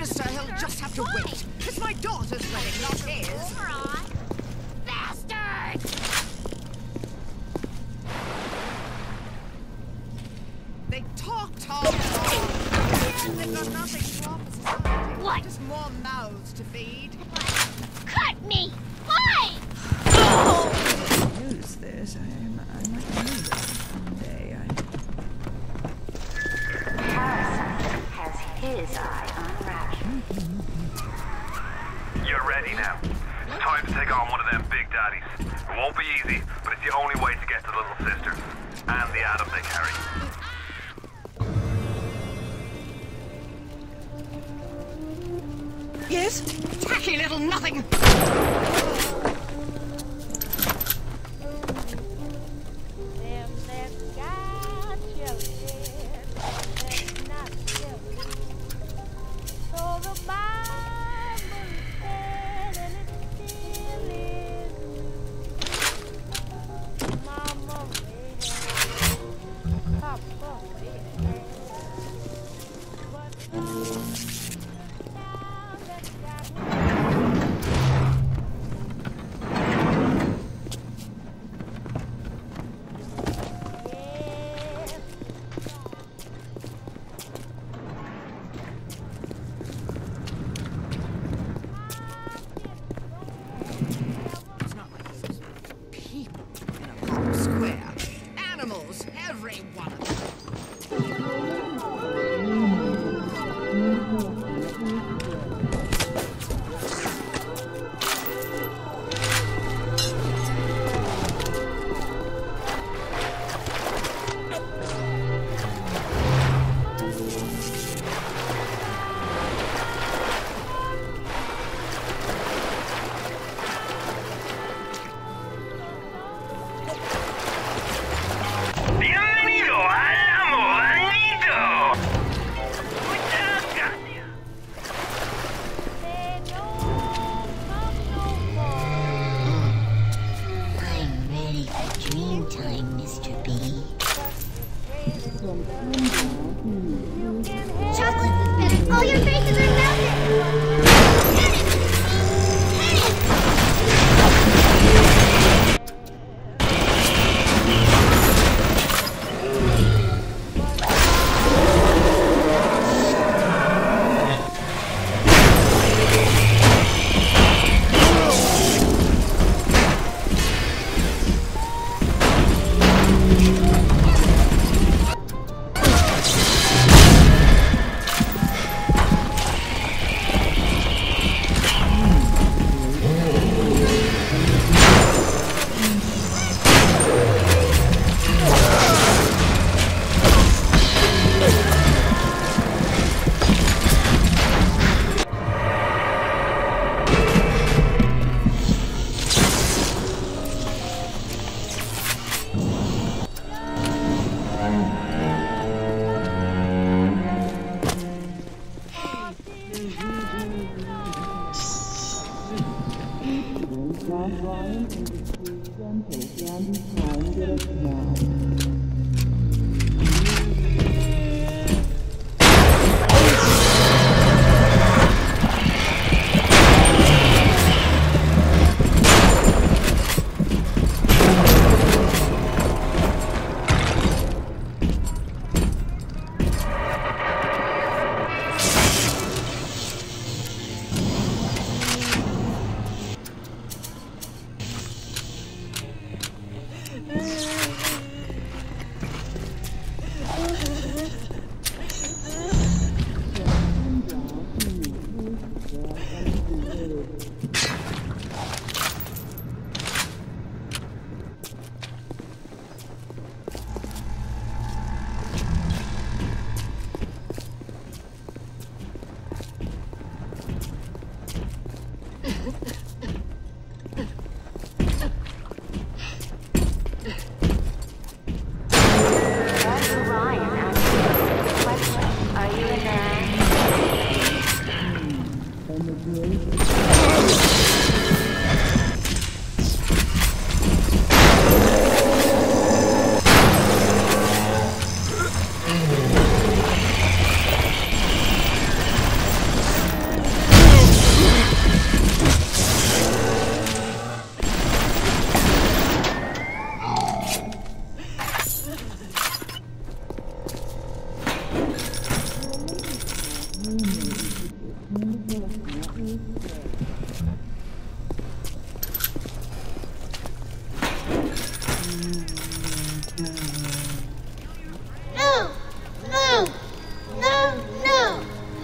Minister, he'll just have to wait. It's my daughter's wedding, not his. Bastards! They talk. And they've got nothing to offer society. What? Just more mouths to feed. Cut me! Why? Use this. I might need it someday. Harrison has his eye on Rapture. You're ready now. It's time to take on one of them big daddies. It won't be easy, but it's the only way to get to the little sister and the Adam they carry. Yes? Tacky little nothing! No! No! No! No!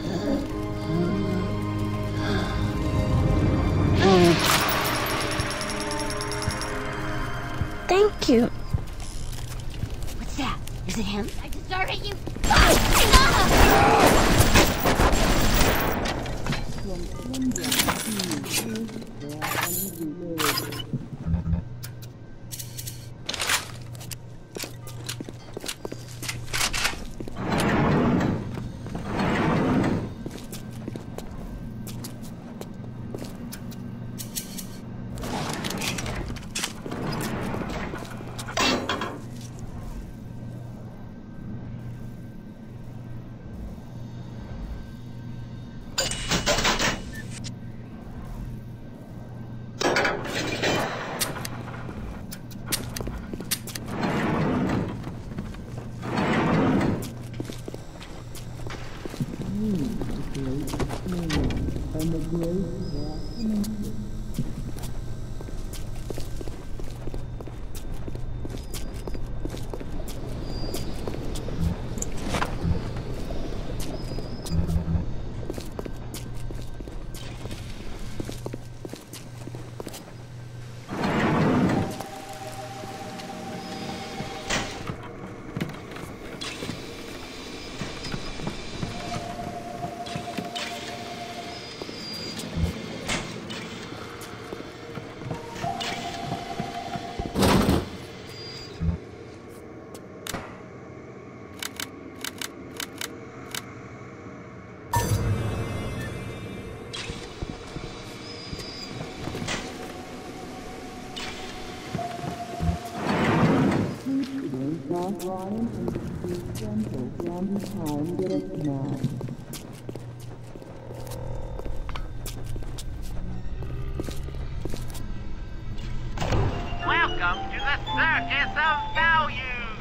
Thank you. What's that? Is it him? I deserted you. Ah! Welcome to the Circus of Values!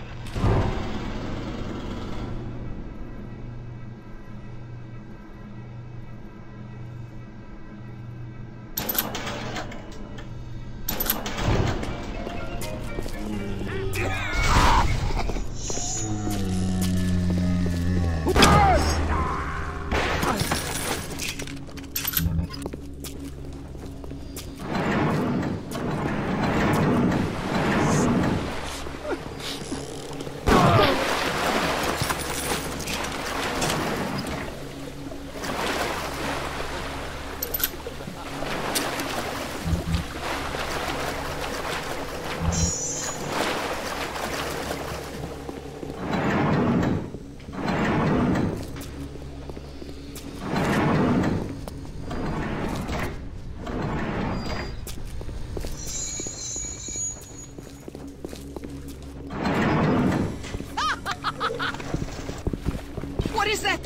What is that?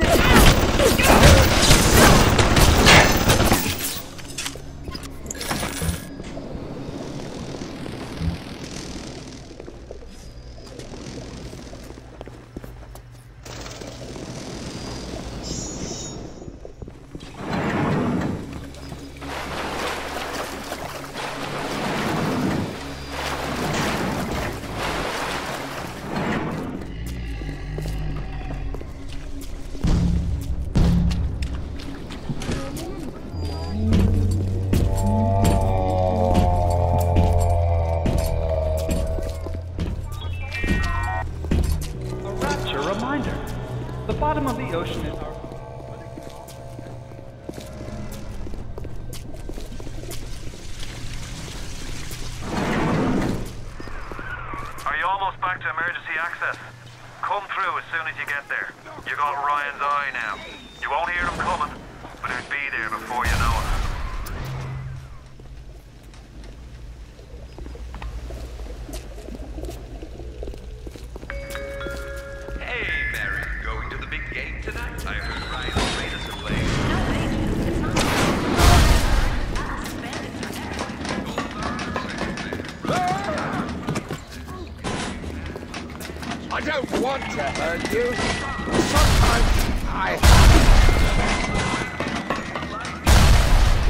The bottom of the ocean is our... Are you almost back to emergency access? Come through as soon as you get there. You got Ryan's eye now. You won't hear him coming, but he'll be there before you know it. I heard Ryan made us a play. I don't want to hurt you. Sometimes I...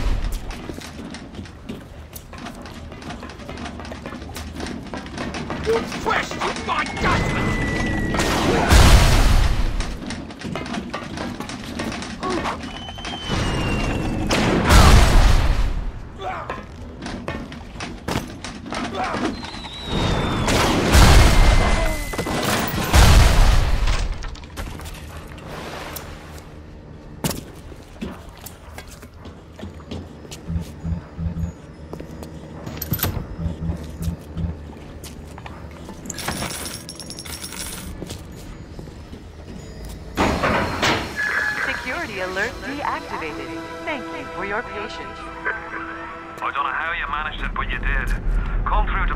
Emergency alert deactivated. Thank you for your patience. I don't know how you managed it, but you did. Come through to